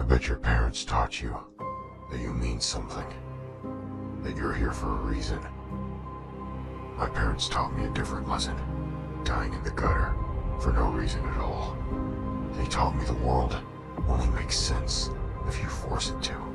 bet your parents taught you that you mean something, that you're here for a reason. My parents taught me a different lesson, dying in the gutter for no reason at all. They taught me the world only makes sense if you force it to.